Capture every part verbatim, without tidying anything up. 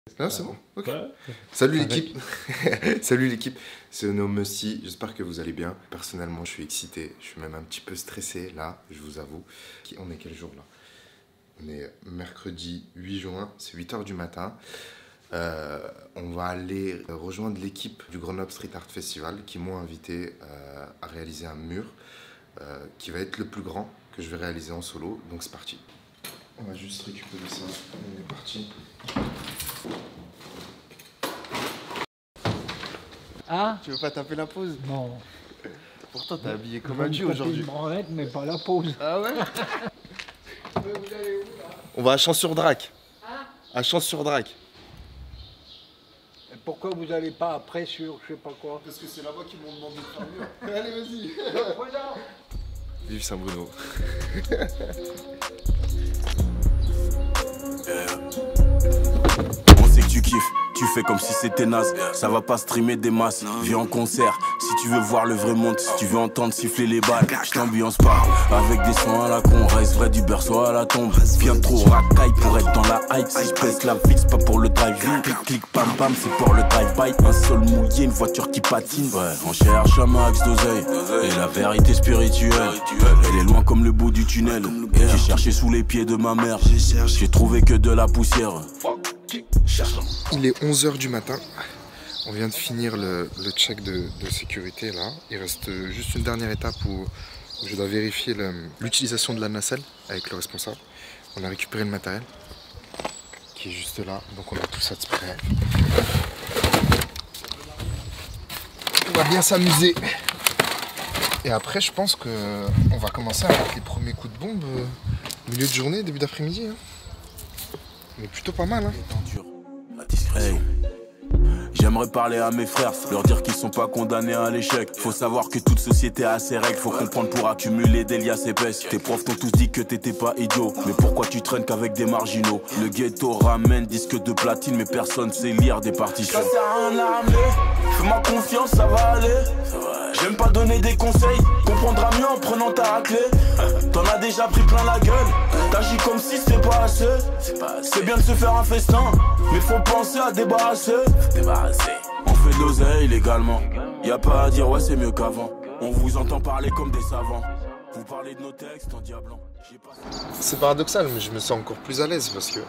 Non, c'est bon. Ok. Ouais. Salut l'équipe. Salut l'équipe. C'est Ono Messi. J'espère que vous allez bien. Personnellement, je suis excité. Je suis même un petit peu stressé là, je vous avoue. On est quel jour là? On est mercredi huit juin. C'est huit heures du matin. Euh, on va aller rejoindre l'équipe du Grenoble Street Art Festival qui m'ont invité euh, à réaliser un mur euh, qui va être le plus grand que je vais réaliser en solo. Donc c'est parti. On va juste récupérer ça. On est parti. Ah Tu veux pas taper la pause? non. Pourtant t'es habillé comme Je un vais dieu me taper aujourd'hui. une branlette, mais pas la pause. Ah ouais? On va à Champs-sur-Drac. À Champs-sur-Drac. Et pourquoi vous n'allez pas après sur je sais pas quoi? Parce que c'est là-bas qu'ils m'ont demandé de faire mieux. Allez, vas-y. Vive Saint-Bruno. On sait que tu kiffes, tu fais comme si c'était naze. Ça va pas streamer des masses, viens en concert. Si tu veux voir le vrai monde, si tu veux entendre siffler les balles, je t'ambiance pas. Avec des sons à la con, reste vrai du berceau à la tombe. Bien trop racaille pour être dans la hype. Si je baisse la fixe, pas pour le drive-in. Clic, clic, pam, pam, c'est pour le drive-by. Un sol mouillé, une voiture qui patine. Ouais, on cherche un max d'oseille. Et la vérité spirituelle, elle est loin comme le bout du tunnel. J'ai cherché sous les pieds de ma mère, j'ai trouvé que de la poussière. Il est onze heures du matin. On vient de finir le, le check de, de sécurité là. Il reste juste une dernière étape où, où je dois vérifier l'utilisation de la nacelle avec le responsable. On a récupéré le matériel qui est juste là. Donc on a tout ça de prêt. On va bien s'amuser. Et après je pense que on va commencer à mettre les premiers coups de bombe euh, milieu de journée, début d'après-midi. Hein. Mais plutôt pas mal hein. Hey. J'aimerais parler à mes frères, leur dire qu'ils sont pas condamnés à l'échec. Faut savoir que toute société a ses règles, faut comprendre pour accumuler des liasses épaisses. Tes profs t'ont tous dit que t'étais pas idiot, mais pourquoi tu traînes qu'avec des marginaux? Le ghetto ramène disque de platine, mais personne sait lire des partitions. Ça sert à rien de la ramener, fais-moi confiance, ça va aller. J'aime pas donner des conseils, comprendras mieux en prenant ta raclée. T'en as déjà pris plein la gueule, t'agis comme si c'était pas assez. C'est bien de se faire un festin, mais faut penser à débarrasser. On fait de l'oseille légalement, y a pas à dire ouais c'est mieux qu'avant. On vous entend parler comme des savants, vous parlez de nos textes en diablant. C'est paradoxal, mais je me sens encore plus à l'aise parce que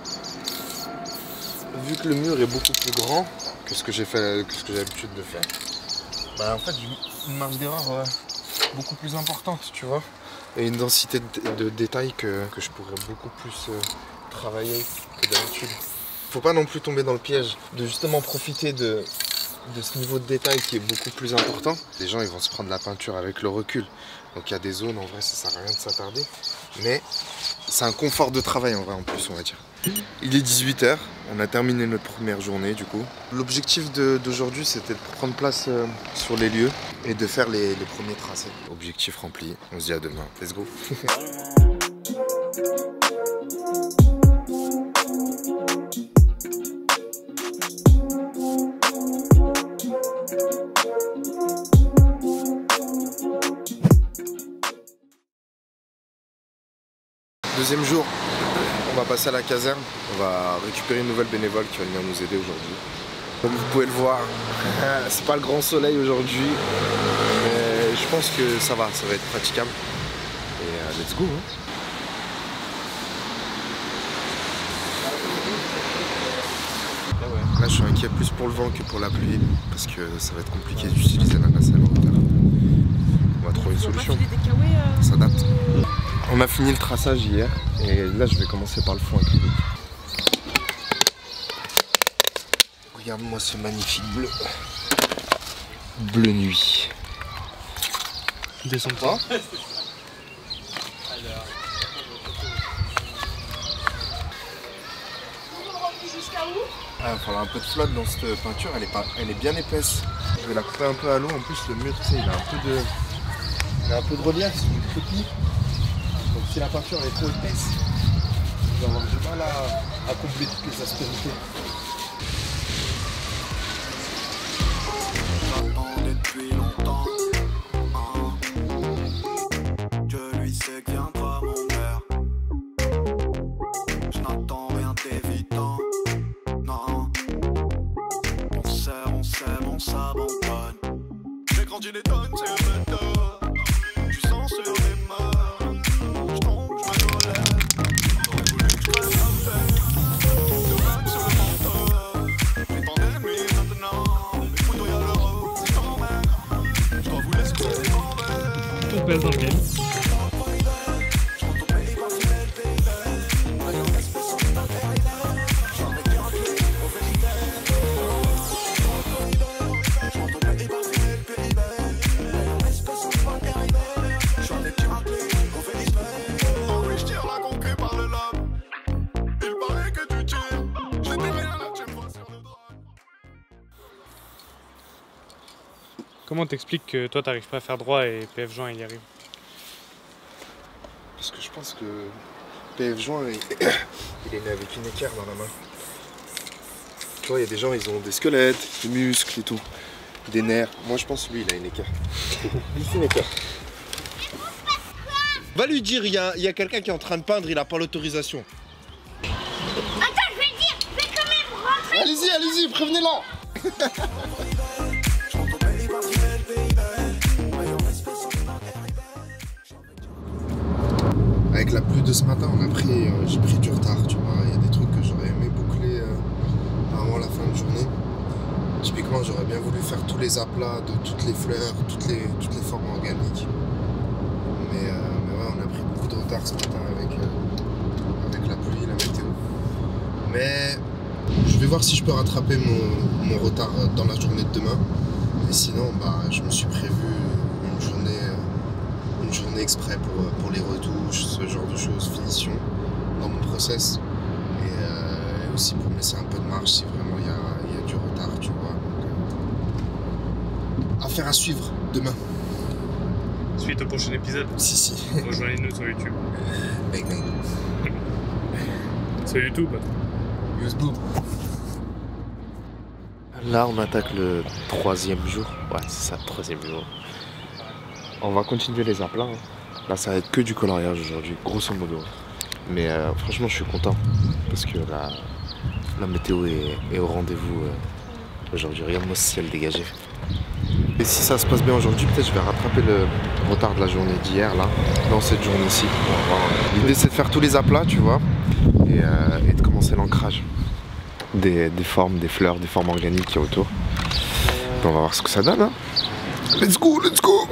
vu que le mur est beaucoup plus grand que ce que j'ai fait, que ce que j'ai l'habitude de faire, bah en fait j'ai une marge d'erreur euh, beaucoup plus importante, tu vois, et une densité de, de détails que, que je pourrais beaucoup plus euh, travailler que d'habitude. Faut pas non plus tomber dans le piège de justement profiter de, de ce niveau de détail qui est beaucoup plus important. Les gens ils vont se prendre la peinture avec le recul. Donc il y a des zones, en vrai ça sert à rien de s'attarder. Mais c'est un confort de travail en vrai en plus on va dire. Il est dix-huit heures, on a terminé notre première journée du coup. L'objectif d'aujourd'hui c'était de prendre place euh, sur les lieux et de faire les, les premiers tracés. Objectif rempli, on se dit à demain. Let's go. Deuxième jour, on va passer à la caserne, on va récupérer une nouvelle bénévole qui va venir nous aider aujourd'hui. Comme vous pouvez le voir, c'est pas le grand soleil aujourd'hui, mais je pense que ça va, ça va être praticable. Et euh, let's go hein. Là je suis inquiet plus pour le vent que pour la pluie, parce que ça va être compliqué d'utiliser la nacelle en hauteur. On va trouver une solution, on s'adapte. On a fini le traçage hier et là je vais commencer par le fond acrylique. Regarde-moi ce magnifique bleu. Bleu nuit. Descends pas. Ah, il va falloir un peu de flotte dans cette peinture, elle est, pas, elle est bien épaisse. Je vais la couper un peu à l'eau, en plus le mur tu sais, il a un peu de, il a un peu de relief, c'est une copie. Donc si la peinture est trop épaisse, je vais avoir du mal à, à combler toutes les aspérités. J'attendais depuis longtemps, je lui sais que viendra mon heure. Je n'attends rien d'évident, non. s'abandonne. J'ai grandi des tonnes, c'est une méthode. Tu sens sur les mains. Je tombe, je me relève. J'aurais voulu que je crève la tête. De vagues sur le menton. Les pandémies maintenant. Les couteaux y'a le rose, c'est quand même. Je dois vous laisser tomber. Tout se passe dans le game. Comment t'expliques que toi t'arrives pas à faire droit et P F Joint il y arrive? Parce que je pense que P F Joint, il, il est né avec une équerre dans la main. Tu vois, il y a des gens, ils ont des squelettes, des muscles et tout, des nerfs. Moi, je pense que lui, il a une équerre. Juste une équerre. Va lui dire, il y a, il y a quelqu'un qui est en train de peindre, il a pas l'autorisation. Attends, je vais le dire, je vais quand même rentrer. Allez-y, allez-y, prévenez-la. Avec la pluie de ce matin, on a pris, euh, j'ai pris du retard, tu vois. Il y a des trucs que j'aurais aimé boucler euh, avant la fin de journée. Typiquement, j'aurais bien voulu faire tous les aplats de toutes les fleurs, toutes les, toutes les formes organiques. Mais, euh, mais ouais, on a pris beaucoup de retard ce matin avec, euh, avec la pluie, la météo. Mais je vais voir si je peux rattraper mon, mon retard dans la journée de demain. Et sinon, bah, je me suis prévu une journée... Euh, une journée exprès pour, pour les retouches, ce genre de choses, finition dans mon process et, euh, et aussi pour me laisser un peu de marge si vraiment il y a, y a du retard, tu vois. Donc, euh, affaire à suivre demain. Suite au prochain épisode. Si, si. Rejoignez-nous sur YouTube. Bang, bang. Sur YouTube. YouTube. Là, on attaque le troisième jour. Ouais, c'est ça, troisième jour. On va continuer les aplats. Hein. Là, ça va être que du coloriage aujourd'hui, grosso modo. Mais euh, franchement, je suis content parce que la, la météo est, est au rendez-vous euh, aujourd'hui. Regarde-moi ce ciel dégagé. Et si ça se passe bien aujourd'hui, peut-être je vais rattraper le retard de la journée d'hier, là, dans cette journée-ci. L'idée, c'est de faire tous les aplats, tu vois, et, euh, et de commencer l'ancrage des, des formes, des fleurs, des formes organiques qu'il y a autour. Et on va voir ce que ça donne. Hein. Let's go, let's go!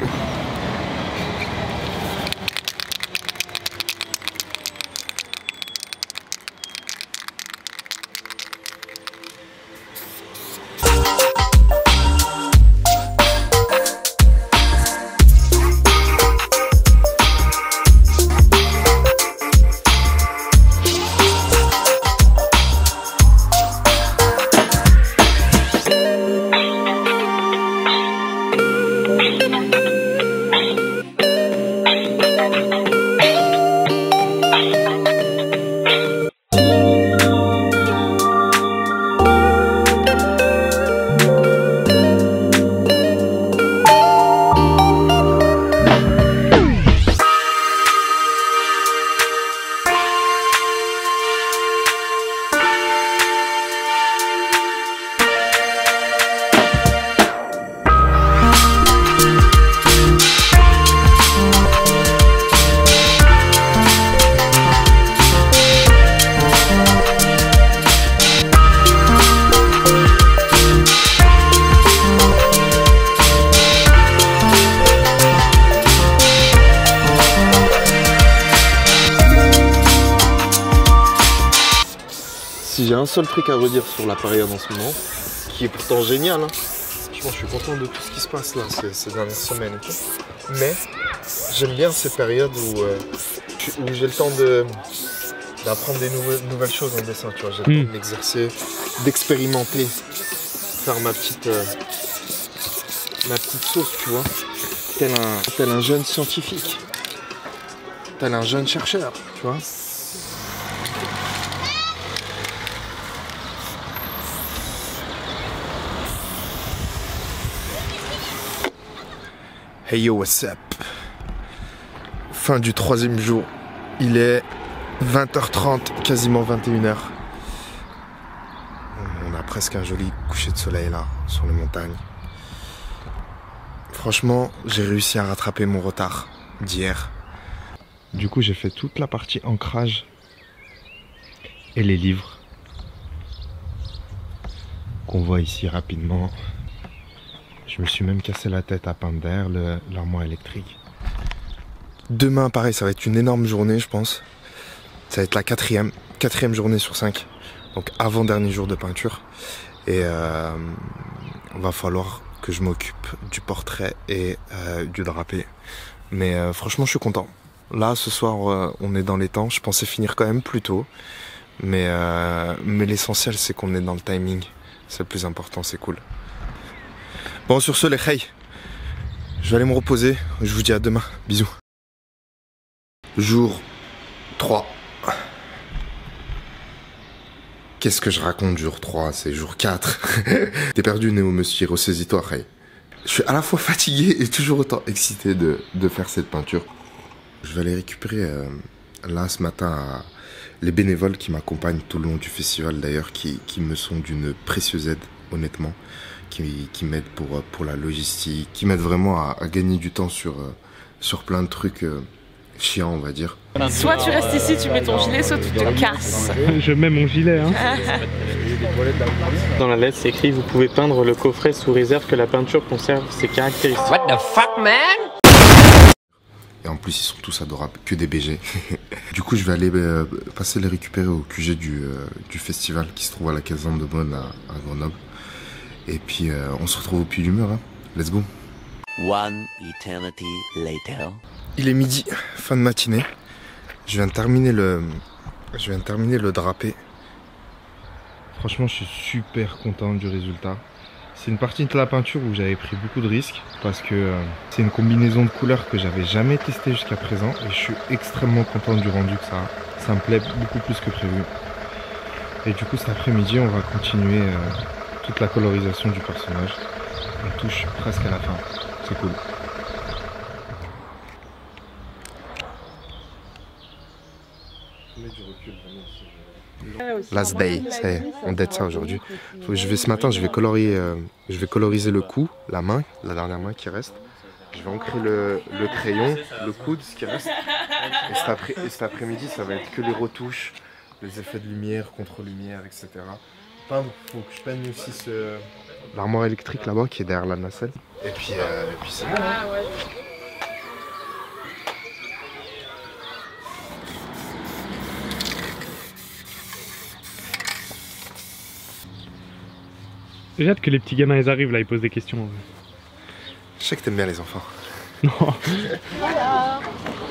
Si j'ai un seul truc à redire sur la période en ce moment, qui est pourtant génial, hein. Franchement, je suis content de tout ce qui se passe là ces, ces dernières semaines et tout. Mais j'aime bien ces périodes où, euh, où j'ai le temps de d'apprendre des nouvelles, nouvelles choses en dessin, tu vois. J'ai le Mm. temps de m'exercer, d'expérimenter, faire ma petite, euh, ma petite sauce, tu vois. Tel un, tel un jeune scientifique, tel un jeune chercheur, tu vois. Hey yo, what's up? Fin du troisième jour. Il est vingt heures trente, quasiment vingt et une heures. On a presque un joli coucher de soleil là, sur les montagnes. Franchement, j'ai réussi à rattraper mon retard d'hier. Du coup, j'ai fait toute la partie ancrage et les livres qu'on voit ici rapidement. Je me suis même cassé la tête à peindre derrière l'armoire électrique. Demain, pareil, ça va être une énorme journée, je pense. Ça va être la quatrième, quatrième journée sur cinq. Donc avant-dernier jour de peinture. Et euh, va falloir que je m'occupe du portrait et euh, du drapé. Mais euh, franchement, je suis content. Là, ce soir, euh, on est dans les temps. Je pensais finir quand même plus tôt. Mais, euh, mais l'essentiel, c'est qu'on est dans le timing. C'est le plus important, c'est cool. Bon, sur ce, les hey, je vais aller me reposer. Je vous dis à demain. Bisous. Jour trois. Qu'est-ce que je raconte jour trois? C'est jour quatre. T'es perdu, Néo, monsieur. Ressaisis-toi, hey. Je suis à la fois fatigué et toujours autant excité de, de faire cette peinture. Je vais aller récupérer euh, là ce matin à les bénévoles qui m'accompagnent tout le long du festival d'ailleurs, qui, qui me sont d'une précieuse aide, honnêtement, qui, qui m'aident pour, pour la logistique, qui m'aident vraiment à, à gagner du temps sur, sur plein de trucs euh, chiants, on va dire. Soit tu restes ici, tu mets ton gilet, soit tu te casses. Je mets mon gilet. Hein. Dans la lettre, c'est écrit: vous pouvez peindre le coffret sous réserve que la peinture conserve ses caractéristiques. What the fuck, man? Et en plus, ils sont tous adorables, que des B G. Du coup, je vais aller euh, passer les récupérer au Q G du, euh, du festival qui se trouve à la Caserne de Bonne à, à Grenoble. Et puis, euh, on se retrouve au Puy du Mur. Hein. Let's go. One eternity later. Il est midi, fin de matinée. Je viens de terminer le, je viens de terminer le drapé. Franchement, je suis super content du résultat. C'est une partie de la peinture où j'avais pris beaucoup de risques parce que euh, c'est une combinaison de couleurs que j'avais jamais testée jusqu'à présent et je suis extrêmement content du rendu que ça a. Ça me plaît beaucoup plus que prévu. Et du coup, cet après-midi, on va continuer euh, toute la colorisation du personnage. On touche presque à la fin. C'est cool. Last day, ça y est, on date ça aujourd'hui. Je vais ce matin, je vais colorier, euh, je vais coloriser le cou, la main, la dernière main qui reste. Je vais ancrer le, le crayon, le coude, ce qui reste. Et cet, après, et cet après-midi, ça va être que les retouches, les effets de lumière, contre-lumière, et cetera. Peindre, faut que je peigne aussi ce l'armoire électrique là-bas qui est derrière la nacelle. Et puis, euh, et puis c'est bon. J'ai hâte que les petits gamins ils arrivent là, ils posent des questions. Je sais que t'aimes bien les enfants. Non. Voilà.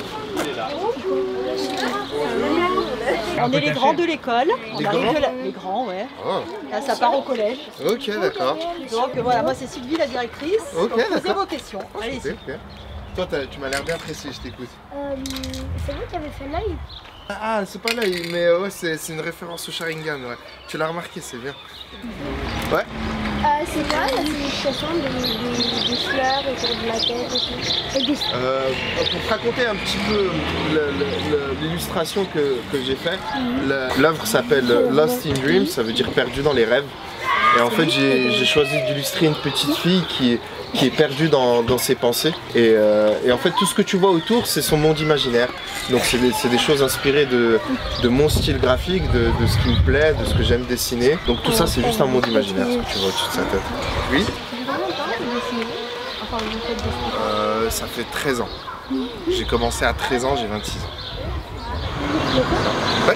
On est les grands de l'école. On arrive de la... Les grands, ouais. Oh. Là, ça part au collège. Ok, d'accord. Donc voilà, moi c'est Sylvie, la directrice. Ok, donc posez d'accord. vos questions. Allez-y. Okay, okay. Toi, tu m'as l'air bien pressé, je t'écoute. Euh, c'est vous qui avez fait l'œil? Ah, c'est pas l'œil, mais euh, ouais, c'est une référence au Sharingan, ouais. Tu l'as remarqué, c'est bien. Ouais. Euh, c'est quoi la signification des, des, des fleurs autour de la tête et tout et des... euh, Pour te raconter un petit peu l'illustration que, que j'ai fait, mm-hmm. L'œuvre s'appelle Lost in Dreams, ça veut dire perdu dans les rêves. Et en fait, j'ai choisi d'illustrer une petite fille qui est, qui est perdue dans, dans ses pensées. Et, euh, et en fait, tout ce que tu vois autour, c'est son monde imaginaire. Donc c'est des, des choses inspirées de, de mon style graphique, de, de ce qui me plaît, de ce que j'aime dessiner. Donc tout ça, c'est juste un monde imaginaire, ce que tu vois au-dessus de sa tête. Oui. euh, Ça fait treize ans. J'ai commencé à treize ans, j'ai vingt-six ans. Ouais.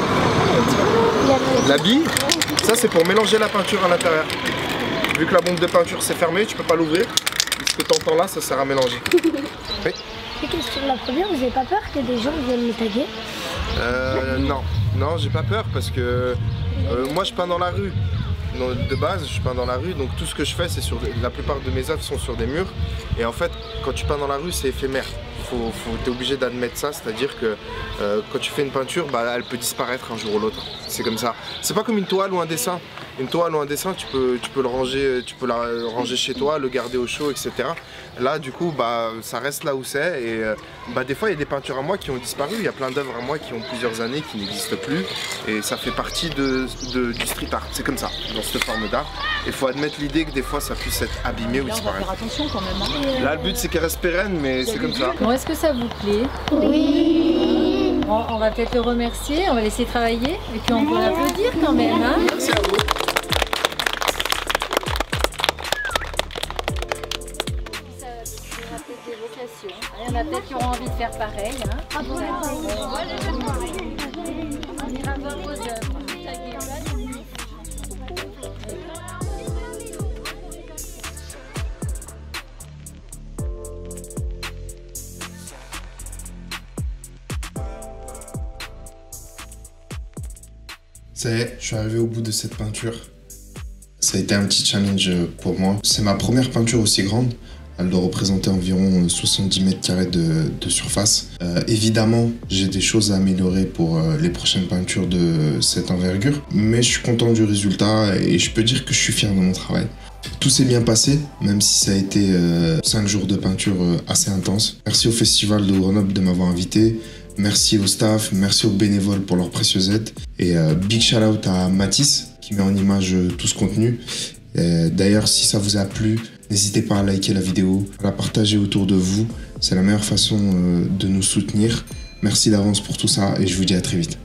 La bille, ça c'est pour mélanger la peinture à l'intérieur. Vu que la bombe de peinture s'est fermée, tu peux pas l'ouvrir. Ce que tu entends là, ça sert à mélanger. Oui. Une question, la première, vous avez pas peur que des gens viennent me taguer? Euh, non, non, j'ai pas peur parce que euh, moi je peins dans la rue. Donc, de base, je peins dans la rue, donc tout ce que je fais, c'est sur la plupart de mes œuvres sont sur des murs. Et en fait, quand tu peins dans la rue, c'est éphémère. Faut, faut, t'es obligé d'admettre ça, c'est-à-dire que euh, quand tu fais une peinture, bah, elle peut disparaître un jour ou l'autre. C'est comme ça. C'est pas comme une toile ou un dessin. Une toile ou un dessin, tu peux, tu peux le ranger, tu peux la ranger chez toi, le garder au chaud, et cetera. Là, du coup, bah, ça reste là où c'est. Et bah, des fois, il y a des peintures à moi qui ont disparu. Il y a plein d'œuvres à moi qui ont plusieurs années, qui n'existent plus. Et ça fait partie de, de, du street art. C'est comme ça, dans cette forme d'art. Il faut admettre l'idée que des fois ça puisse être abîmé ou Là, on va disparaître. faire attention quand même. Hein. Là, le but c'est qu'elle reste pérenne, mais c'est comme ça. Bon, est-ce que ça vous plaît? Oui. Bon, on va peut-être le remercier, on va laisser travailler et puis on peut l'applaudir quand même. Hein. Merci à vous. Ça donnera peut-être des vocations. Il y en a peut-être qui auront envie de faire pareil. Hein. Ah bon, On ira voir vos œuvres. Ça y est, je suis arrivé au bout de cette peinture. Ça a été un petit challenge pour moi. C'est ma première peinture aussi grande. Elle doit représenter environ soixante-dix mètres carrés de, de surface. Euh, évidemment, j'ai des choses à améliorer pour euh, les prochaines peintures de cette envergure. Mais je suis content du résultat et je peux dire que je suis fier de mon travail. Tout s'est bien passé, même si ça a été euh, cinq jours de peinture euh, assez intense. Merci au Festival de Grenoble de m'avoir invité. Merci au staff, merci aux bénévoles pour leur précieuse aide. Et euh, big shout out à Mathis qui met en image euh, tout ce contenu. D'ailleurs, si ça vous a plu, n'hésitez pas à liker la vidéo, à la partager autour de vous. C'est la meilleure façon euh, de nous soutenir. Merci d'avance pour tout ça et je vous dis à très vite.